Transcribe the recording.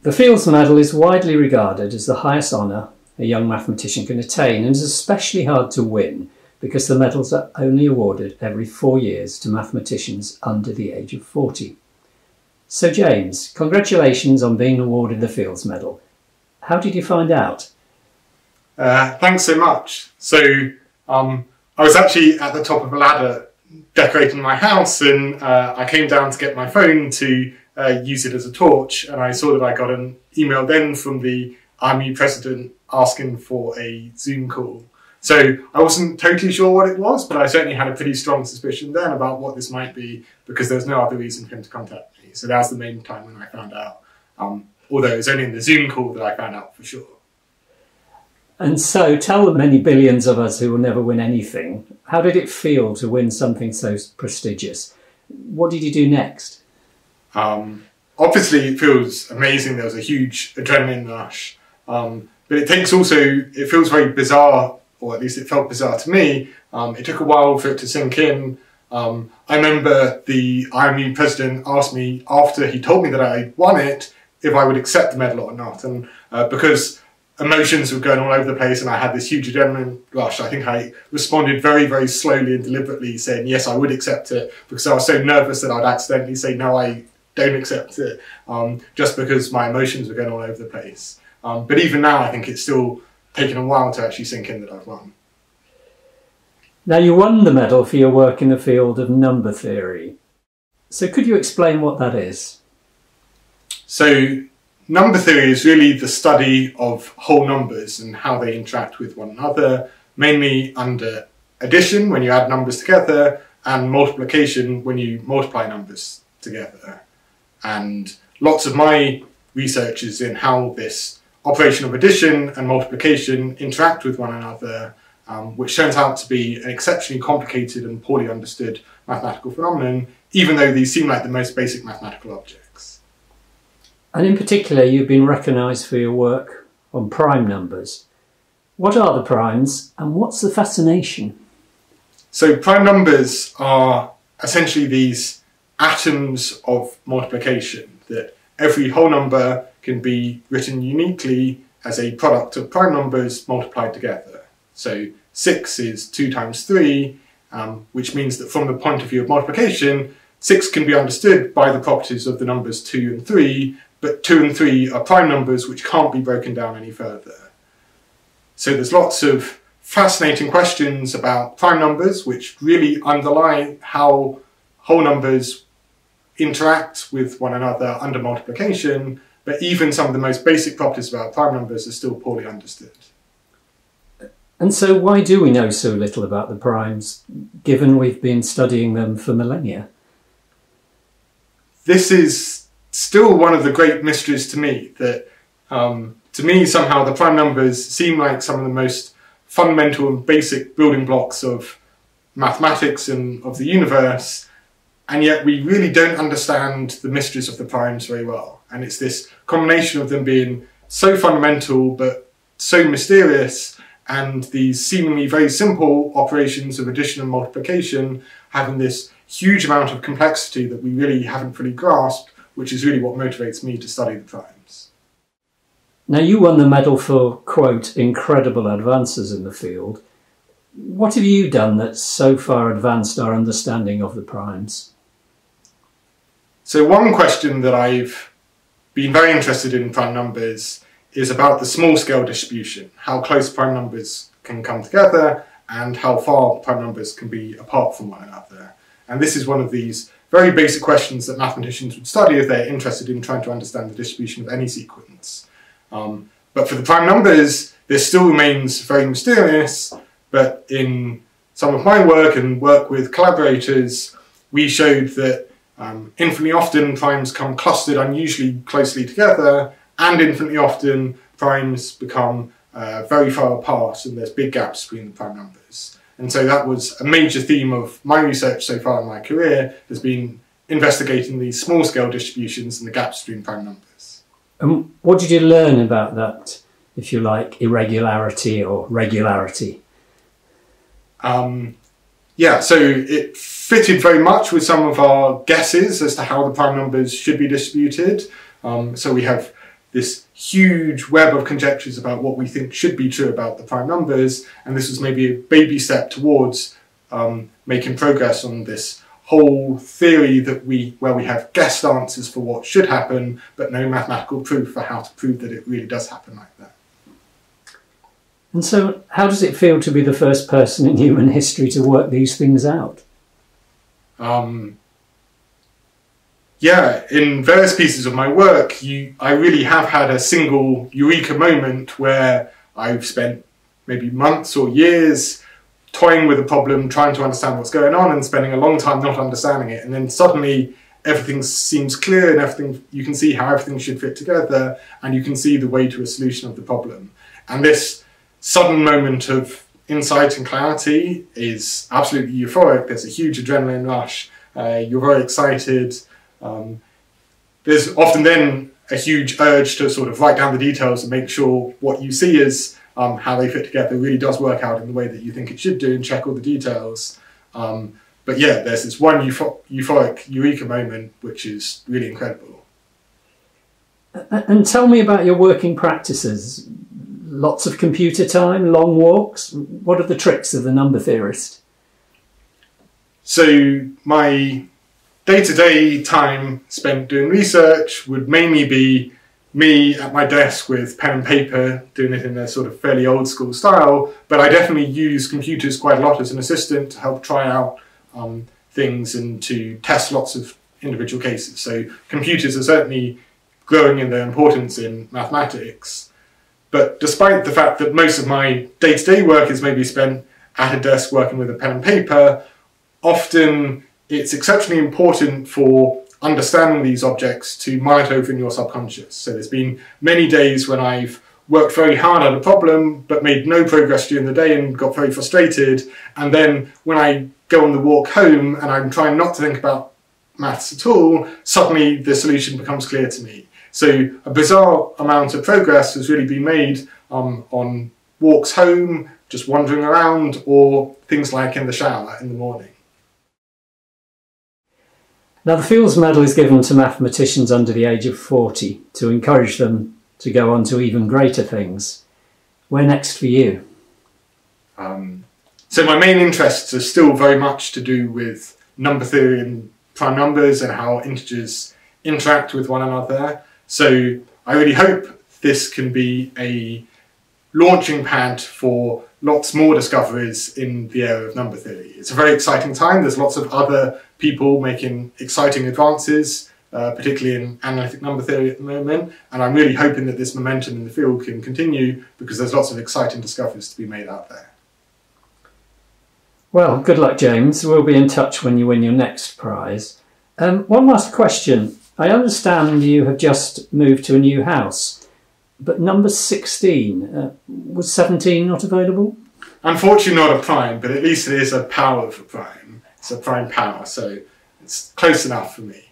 The Fields Medal is widely regarded as the highest honour a young mathematician can attain, and is especially hard to win because the medals are only awarded every 4 years to mathematicians under the age of 40. So James, congratulations on being awarded the Fields Medal. How did you find out? Thanks so much. So I was actually at the top of a ladder decorating my house, and I came down to get my phone to use it as a torch, and I saw that I got an email then from the IMU president asking for a Zoom call. So I wasn't totally sure what it was, but I certainly had a pretty strong suspicion then about what this might be, because there was no other reason for him to contact me. So that was the main time when I found out, although it was only in the Zoom call that I found out for sure. And so tell the many billions of us who will never win anything, how did it feel to win something so prestigious? What did you do next? Obviously it feels amazing. There was a huge adrenaline rush, but it feels very bizarre, or at least it felt bizarre to me. It took a while for it to sink in. I remember the IMU president asked me after he told me that I won it if I would accept the medal or not, and because emotions were going all over the place and I had this huge adrenaline rush, I think I responded very, very slowly and deliberately saying yes, I would accept it, because I was so nervous that I'd accidentally say no, I don't accept it, just because my emotions were going all over the place. But even now I think it's still taken a while to actually sink in that I've won. Now, you won the medal for your work in the field of number theory. So could you explain what that is? So number theory is really the study of whole numbers and how they interact with one another, mainly under addition, when you add numbers together, and multiplication, when you multiply numbers together. And lots of my research is in how this operation of addition and multiplication interact with one another, which turns out to be an exceptionally complicated and poorly understood mathematical phenomenon, even though these seem like the most basic mathematical objects. And in particular, you've been recognised for your work on prime numbers. What are the primes and what's the fascination? So prime numbers are essentially these atoms of multiplication, that every whole number can be written uniquely as a product of prime numbers multiplied together. So 6 is 2 times 3, which means that from the point of view of multiplication, 6 can be understood by the properties of the numbers 2 and 3, but 2 and 3 are prime numbers which can't be broken down any further. So there's lots of fascinating questions about prime numbers which really underlie how whole numbers interact with one another under multiplication, but even some of the most basic properties about prime numbers are still poorly understood. And so why do we know so little about the primes, given we've been studying them for millennia? This is still one of the great mysteries to me, that to me somehow the prime numbers seem like some of the most fundamental and basic building blocks of mathematics and of the universe, and yet we really don't understand the mysteries of the primes very well. And it's this combination of them being so fundamental but so mysterious, and these seemingly very simple operations of addition and multiplication having this huge amount of complexity that we really haven't fully grasped, which is really what motivates me to study the primes. Now, you won the medal for, quote, incredible advances in the field. What have you done that's so far advanced our understanding of the primes? So one question that I've been very interested in prime numbers is about the small scale distribution, how close prime numbers can come together and how far prime numbers can be apart from one another. And this is one of these very basic questions that mathematicians would study if they're interested in trying to understand the distribution of any sequence. But for the prime numbers, this still remains very mysterious, but in some of my work and work with collaborators, we showed that infinitely often primes come clustered unusually closely together, and infinitely often primes become very far apart, and there's big gaps between the prime numbers. And so that was a major theme of my research so far in my career, has been investigating these small scale distributions and the gaps between prime numbers. And what did you learn about that, if you like, irregularity or regularity? Yeah, so it fitted very much with some of our guesses as to how the prime numbers should be distributed. So we have this huge web of conjectures about what we think should be true about the prime numbers, and this was maybe a baby step towards making progress on this whole theory that where we have guessed answers for what should happen, but no mathematical proof for how to prove that it really does happen like that. And so, how does it feel to be the first person in human history to work these things out? Yeah, in various pieces of my work, I really have had a single eureka moment where I've spent maybe months or years toying with a problem, trying to understand what's going on, and spending a long time not understanding it. And then suddenly everything seems clear, and you can see how everything should fit together, and you can see the way to a solution of the problem. And this sudden moment of insight and clarity is absolutely euphoric. There's a huge adrenaline rush. You're very excited. There's often then a huge urge to sort of write down the details and make sure what you see is how they fit together really does work out in the way that you think it should do, and check all the details. But yeah, there's this one euphoric eureka moment which is really incredible. And tell me about your working practices. Lots of computer time, long walks. What are the tricks of the number theorist? So my day-to-day time spent doing research would mainly be me at my desk with pen and paper, doing it in a sort of fairly old school style, but I definitely use computers quite a lot as an assistant to help try out things and to test lots of individual cases. So computers are certainly growing in their importance in mathematics. But despite the fact that most of my day-to-day work is maybe spent at a desk working with a pen and paper, often it's exceptionally important for understanding these objects to mull it over in your subconscious. So there's been many days when I've worked very hard on a problem but made no progress during the day and got very frustrated, and then when I go on the walk home and I'm trying not to think about maths at all, suddenly the solution becomes clear to me. So a bizarre amount of progress has really been made on walks home, just wandering around, or things like in the shower in the morning. Now, the Fields Medal is given to mathematicians under the age of 40 to encourage them to go on to even greater things. Where next for you? So my main interests are still very much to do with number theory and prime numbers and how integers interact with one another. So I really hope this can be a launching pad for lots more discoveries in the area of number theory. It's a very exciting time. There's lots of other people making exciting advances, particularly in analytic number theory at the moment, and I'm really hoping that this momentum in the field can continue because there's lots of exciting discoveries to be made out there. Well, good luck, James. We'll be in touch when you win your next prize. One last question. I understand you have just moved to a new house, but number 16, was 17 not available? Unfortunately not a prime, but at least it is a power for prime. It's a prime power, so it's close enough for me.